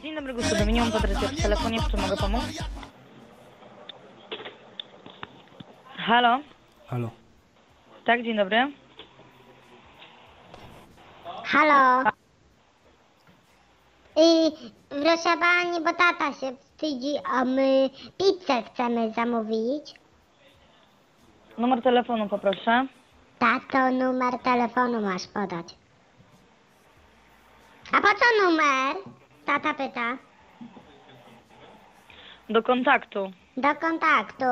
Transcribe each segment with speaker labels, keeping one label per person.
Speaker 1: Dzień dobry, Gustu Dominium, Patrycja w telefonie, w czym mogę pomóc? Halo?
Speaker 2: Halo.
Speaker 1: Tak, dzień dobry.
Speaker 3: Halo. Proszę pani, bo tata się wstydzi, a my pizzę chcemy zamówić.
Speaker 1: Numer telefonu poproszę.
Speaker 3: Tato, numer telefonu masz podać. A po co numer? Tata pyta.
Speaker 1: Do kontaktu.
Speaker 3: Do kontaktu.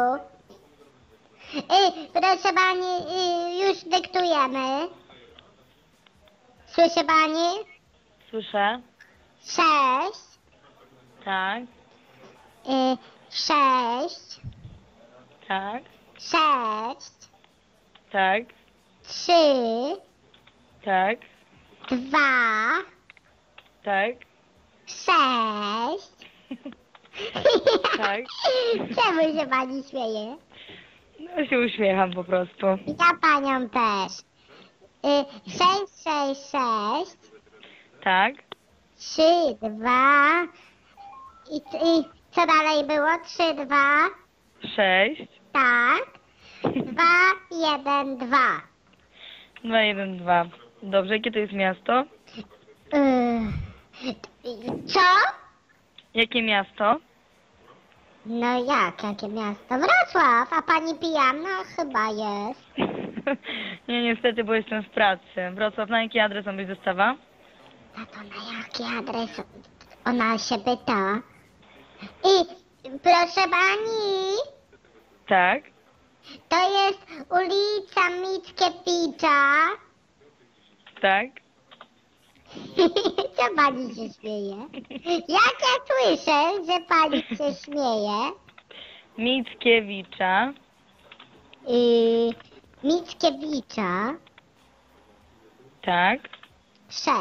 Speaker 3: Proszę pani, już dyktujemy. Słyszy pani?
Speaker 1: Słyszę.
Speaker 3: 6,
Speaker 1: Tak,
Speaker 3: 6,
Speaker 1: tak,
Speaker 3: 6,
Speaker 1: tak,
Speaker 3: 3,
Speaker 1: tak,
Speaker 3: 2,
Speaker 1: tak,
Speaker 3: 6.
Speaker 1: tak.
Speaker 3: Czemu się pani śmieje?
Speaker 1: No się uśmiecham po prostu.
Speaker 3: Ja panią też. 6, 6, 6,
Speaker 1: Tak,
Speaker 3: 3, 2 i co dalej było? 3, 2,
Speaker 1: 6,
Speaker 3: tak, 2, 1, 2.
Speaker 1: 2, 1, 2. Dobrze, jakie to jest miasto?
Speaker 3: Co?
Speaker 1: Jakie miasto?
Speaker 3: No jakie miasto? Wrocław, a pani pijana? Chyba jest.
Speaker 1: Nie, niestety, bo jestem w pracy. Wrocław, na jaki adres ma być dostawa?
Speaker 3: Tato, na jaki adres ona się pyta? I proszę pani,
Speaker 1: Tak,
Speaker 3: to jest ulica Mickiewicza.
Speaker 1: tak.
Speaker 3: Co pani się śmieje? Jak ja słyszę, że pani się śmieje?
Speaker 1: Mickiewicza.
Speaker 3: Mickiewicza
Speaker 1: Tak.
Speaker 3: 6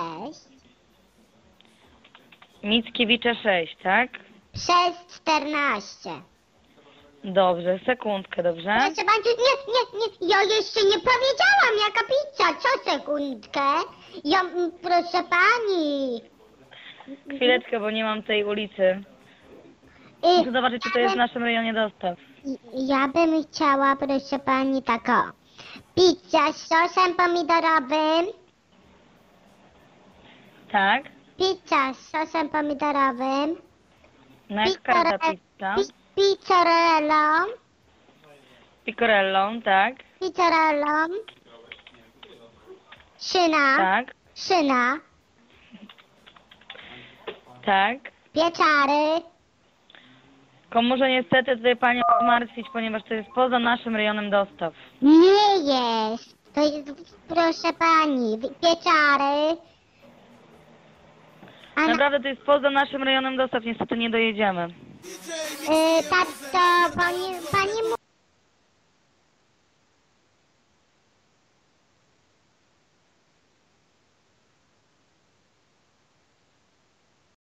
Speaker 1: Mickiewicza 6, tak?
Speaker 3: przez 14.
Speaker 1: Dobrze, sekundkę, dobrze?
Speaker 3: Proszę pani, nie, ja jeszcze nie powiedziałam jaka pizza, co sekundkę? Proszę pani.
Speaker 1: Chwileczkę, bo nie mam tej ulicy. Muszę zobaczyć, czy to jest w naszym rejonie dostaw.
Speaker 3: Ja bym chciała, proszę pani, taką pizza z sosem pomidorowym.
Speaker 1: Tak?
Speaker 3: Pizza z sosem pomidorowym.
Speaker 1: Na jaka ta pizza?
Speaker 3: Pizzarellą.
Speaker 1: Picorellą, tak?
Speaker 3: Pizzarellą. Szyna.
Speaker 1: Tak?
Speaker 3: Szyna.
Speaker 1: Tak?
Speaker 3: Pieczary.
Speaker 1: Tylko muszę niestety tutaj panią zmartwić, ponieważ to jest poza naszym rejonem dostaw.
Speaker 3: Nie jest. To jest, proszę pani, pieczary. A
Speaker 1: Naprawdę to jest poza naszym rejonem dostaw, niestety nie dojedziemy.
Speaker 3: tato, pani